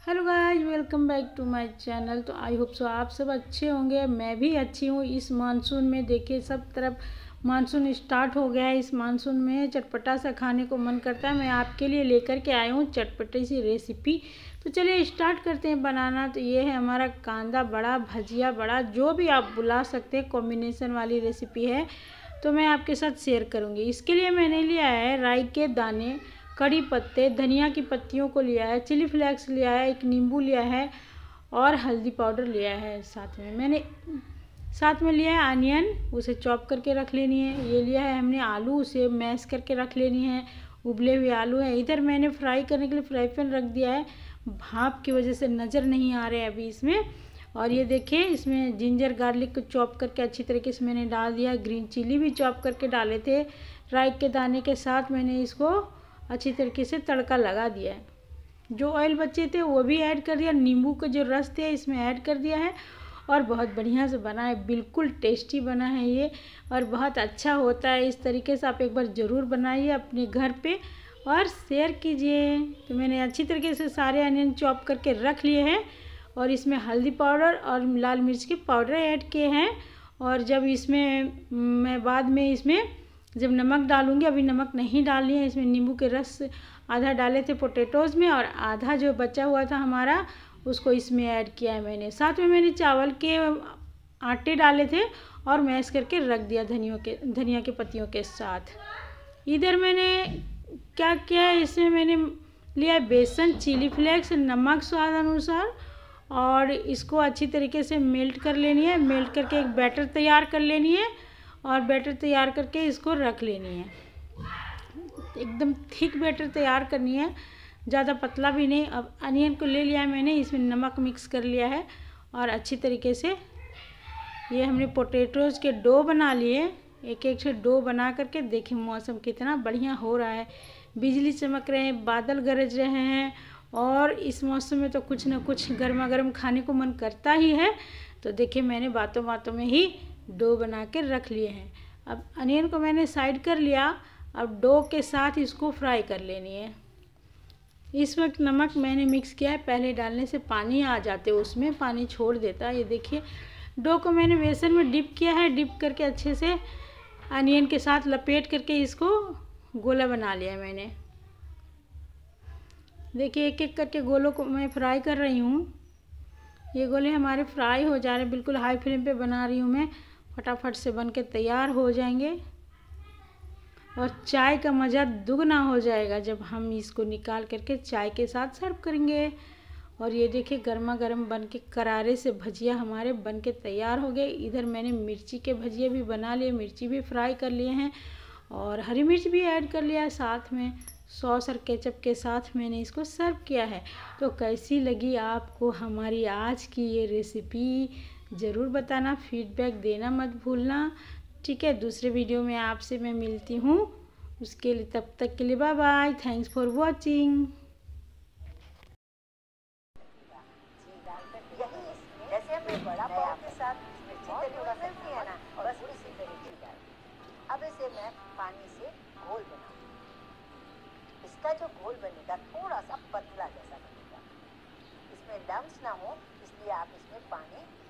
Hello guys, welcome back to my channel. तो I hope so आप सब अच्छे होंगे। मैं भी अच्छी हूँ। इस मानसून में देखिए सब तरफ मानसून स्टार्ट हो गया है। इस मानसून में चटपटा सा खाने को मन करता है। मैं आपके लिए लेकर के आई हूँ चटपटी सी रेसिपी। तो चलिए स्टार्ट करते हैं बनाना। तो ये है हमारा कांदा बड़ा, भजिया बड़ा, जो भी आप बुला सकते हैं, कॉम्बिनेशन वाली रेसिपी है। तो मैं आपके साथ शेयर करूँगी। इसके लिए मैंने लिया है राई के दाने, कड़ी पत्ते, धनिया की पत्तियों को लिया है, चिली फ्लेक्स लिया है, एक नींबू लिया है और हल्दी पाउडर लिया है। साथ में लिया है अनियन, उसे चॉप करके रख लेनी है। ये लिया है हमने आलू, उसे मैश करके रख लेनी है। उबले हुए आलू है। इधर मैंने फ्राई करने के लिए फ्राई पैन रख दिया है। भाप की वजह से नज़र नहीं आ रहे अभी इसमें। और ये देखिए इसमें जिंजर गार्लिक को चॉप करके अच्छी तरीके से मैंने डाल दिया। ग्रीन चिली भी चॉप करके डाले थे। राई के दाने के साथ मैंने इसको अच्छी तरीके से तड़का लगा दिया है। जो ऑयल बचे थे वो भी ऐड कर दिया। नींबू का जो रस थे इसमें ऐड कर दिया है और बहुत बढ़िया से बना है। बिल्कुल टेस्टी बना है ये और बहुत अच्छा होता है। इस तरीके से आप एक बार ज़रूर बनाइए अपने घर पे और शेयर कीजिए। तो मैंने अच्छी तरीके से सारे अनियन चॉप करके रख लिए हैं और इसमें हल्दी पाउडर और लाल मिर्च के पाउडर ऐड किए हैं। और जब इसमें मैं बाद में इसमें जब नमक डालूंगी, अभी नमक नहीं डालनी है। इसमें नींबू के रस आधा डाले थे पोटैटोज़ में और आधा जो बचा हुआ था हमारा उसको इसमें ऐड किया है मैंने। साथ में मैंने चावल के आटे डाले थे और मैश करके रख दिया धनिया के पत्तियों के साथ। इधर मैंने क्या किया है, इसमें मैंने लिया बेसन, चिली फ्लेक्स, नमक स्वाद अनुसार और इसको अच्छी तरीके से मेल्ट कर लेनी है। मेल्ट करके एक बैटर तैयार कर लेनी है और बैटर तैयार करके इसको रख लेनी है। एकदम थिक बैटर तैयार करनी है, ज़्यादा पतला भी नहीं। अब अनियन को ले लिया है मैंने, इसमें नमक मिक्स कर लिया है और अच्छी तरीके से ये हमने पोटैटोज़ के डो बना लिए। एक एक से डो बना करके देखिए मौसम कितना बढ़िया हो रहा है। बिजली चमक रहे हैं, बादल गरज रहे हैं और इस मौसम में तो कुछ ना कुछ गर्मा गर्म खाने को मन करता ही है। तो देखिए मैंने बातों बातों में ही डो बना के रख लिए हैं। अब अनियन को मैंने साइड कर लिया। अब डो के साथ इसको फ्राई कर लेनी है। इस वक्त नमक मैंने मिक्स किया है, पहले डालने से पानी आ जाते उसमें पानी छोड़ देता है। ये देखिए डो को मैंने बेसन में डिप किया है। डिप करके अच्छे से अनियन के साथ लपेट करके इसको गोला बना लिया है मैंने। देखिए एक एक करके गोलों को मैं फ्राई कर रही हूँ। ये गोले हमारे फ्राई हो जा रहे हैं। बिल्कुल हाई फ्लेम पे बना रही हूँ मैं, फटाफट से बन के तैयार हो जाएंगे और चाय का मज़ा दुगना हो जाएगा जब हम इसको निकाल करके चाय के साथ सर्व करेंगे। और ये देखिए गर्मा गर्म बन के करारे से भजिया हमारे बन के तैयार हो गए। इधर मैंने मिर्ची के भजिए भी बना लिए, मिर्ची भी फ्राई कर लिए हैं और हरी मिर्च भी ऐड कर लिया है। साथ में सॉस और केचप के साथ मैंने इसको सर्व किया है। तो कैसी लगी आपको हमारी आज की ये रेसिपी, ज़रूर बताना, फीडबैक देना मत भूलना। ठीक है, दूसरे वीडियो में आपसे मैं मिलती हूँ। उसके लिए तब तक के लिए bye bye. Thanks for watching. जैसे हमने बड़ा पाव के साथ मिर्ची तली उड़ा सकती है ना, बस उसी तरीके का। अब इसे मैं पानी से घोल बनाऊंगी। इसका जो घोल बनेगा थोड़ा सा पतला जैसा बनेगा, इसमें लम्स ना हो, इसलिए आप इसमें पानी